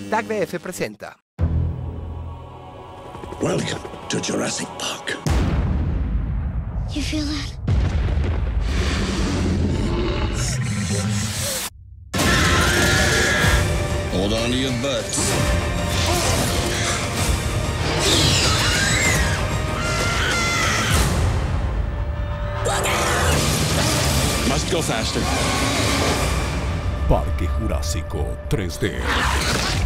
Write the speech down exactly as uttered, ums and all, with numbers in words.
Tag D F presenta. Welcome to Jurassic Park. You feel that? Hold on to your butts. Must go faster. Parque Jurásico tres D.